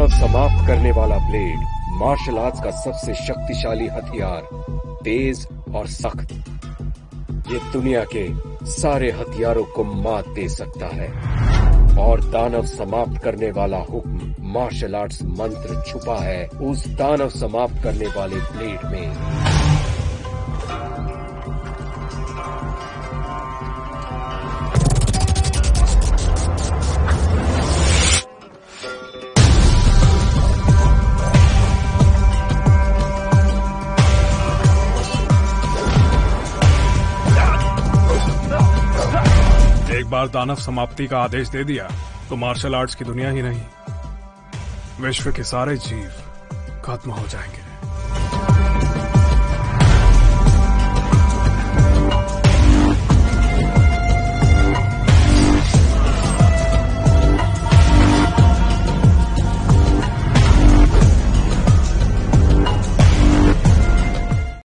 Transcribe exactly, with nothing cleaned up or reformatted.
दानव समाप्त करने वाला ब्लेड मार्शल आर्ट्स का सबसे शक्तिशाली हथियार, तेज और सख्त। ये दुनिया के सारे हथियारों को मात दे सकता है। और दानव समाप्त करने वाला हुक्म मार्शल आर्ट्स मंत्र छुपा है उस दानव समाप्त करने वाले ब्लेड में। एक बार दानव समाप्ति का आदेश दे दिया तो मार्शल आर्ट्स की दुनिया ही नहीं, विश्व के सारे जीव खत्म हो जाएंगे।